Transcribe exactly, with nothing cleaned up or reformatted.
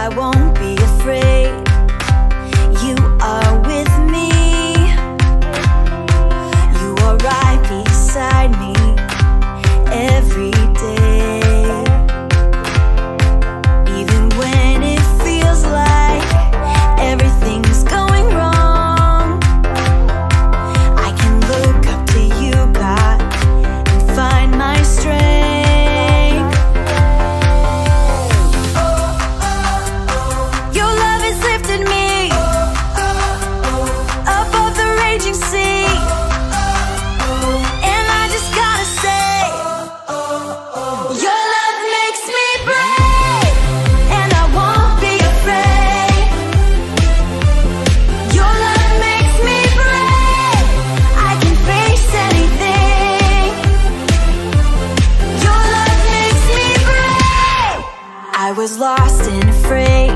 I won't be afraid. You are with me. You are right beside me every day. Even when it feels like everything's going wrong, I can look up to you, God, and find my strength. Your love has lifted me above the raging sea, and I just gotta say, your love makes me brave, and I won't be afraid. Your love makes me brave, I can face anything. Your love makes me brave. I was lost and afraid,